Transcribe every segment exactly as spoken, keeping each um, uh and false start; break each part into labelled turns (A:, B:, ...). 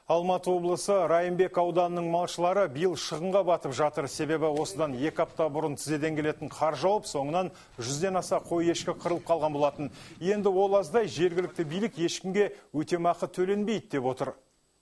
A: Алматы облысы Райымбек ауданының малшылары биыл шығынға батып жатыр. Себебі осыдан екі апта бұрын тізеден келетін қар жауып, соңынан жүзден аса қой ешкі қырылып қалған болатын. Енді ол аздай жергілікті билік ешкімге өтемақы төленбейді деп отыр.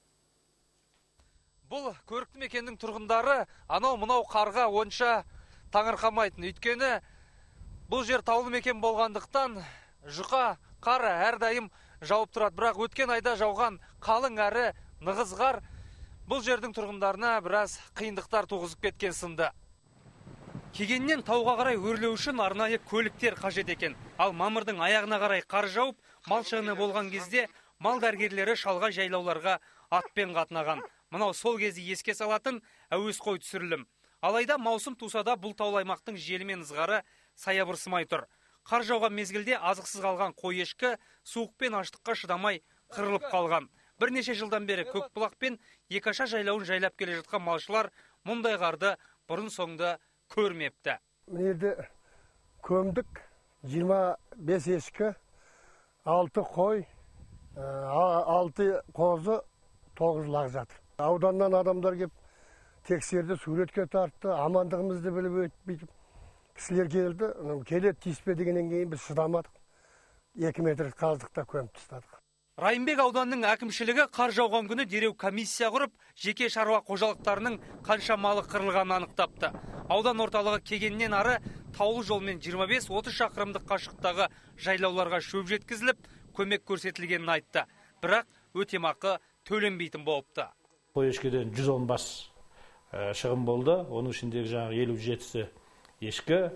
B: Бұл көрікті мекеннің тұрғындары анау мынау қарға онша таңырқамайтын. Өйткені бұл жер таулы мекен болғандықтан жұқа қар әрдайым жауып тұрады. Бірақ өткен айда жауған қалың әрі нығыз қар бұл жердің тұрғындарына біраз қиындықтар туғызып кеткен сынды. Кегеннен тауға қарай өрлеу үшін арнайы көліктер қажет екен. Ал мамырдың аяғына қарай қар жауып, мал шығыны болған кезде мал дәрігерлері шалғай жайлауларға атпен қатынаған. Мынау сол кезде еске салатын әуесқой түсірілім. Алайда маусым тусада бұл таулы аймақтың желі мен ызғары саябырсымай тұр. Қар жауған мезгілде азықсыз қалған қой ешкі суық пен аштыққа шыдамай қырылып қалған. Бірнеше жылдан бері Көкбұлақ пен Екаша жайлауын жайлап келе жатқан малшылар мұндай қарды бұрын соңды көрмепті.
C: Мені көмдік жиырма бес ешкі, алты қой, алты қозы, тоғыз лақ жатыр. Ауданнан адамдар кеп тексерді, суретке тартты, амандығымызды біліп өтпейді. Кісілер келді, келеді тиіспе дегеннен кейін біз шыдамадық. екі метр қаздықта көміп тастадық.
B: Райымбек ауданының әкімшілігі қар жауған күні дереу комиссия құрып, жеке шаруа қожалықтарының қанша малы қырылғанын анықтапты. Аудан орталығы Кегеннен ары таулы жолмен жиырма бес отыз шақырымдық қашықтағы жайлауларға шөп жеткізіліп, көмек көрсетілгенін айтты. Бірақ өтемақы төленбейтін болыпты.
D: Қой ешкіден жүз он бас шығын болды. Оның ішіндегі жаңағы елу жетісі ешкі,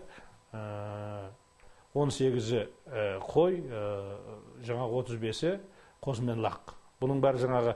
D: он сегізі қой, жаңағы отыз бесі қоз мен лақ. Бұның бәрі жаңағы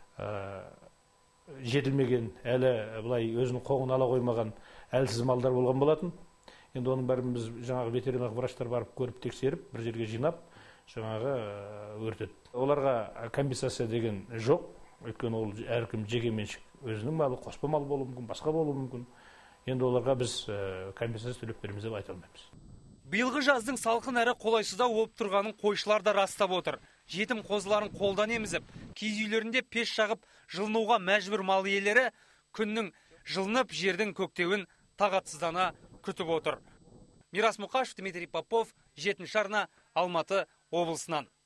D: жетілмеген, әлі бұлай өзінің қоғын ала қоймаған әлсіз малдар болған болатын. Енді оның бәрін біз жаңағы ветеринарлық врачтар барып көріп тексеріп, бір жерге жинап, жаңағы өртеді. Оларға компенсация деген жоқ. Өйткені ол әркім жеке меншік өзінің малы, қоспа мал болуы мүмкін, басқа болуы мүмкін. Енді оларға біз компенсация төлеп береміз деп айта алмаймыз.
B: Биылғы жаздың салқын әрі қолайсыздау болып тұрғанын қойшылар да растап отыр. Жетім қозыларын қолдан емізіп, киіз үйлерінде пеш жағып жылынуға мәжбүр мал иелері күннің жылынып жердің көктеуін тағатсыздана күтіп отыр. Мирас Мұқашев, Дмитрий Попов, жетінші арна, Алматы облысынан.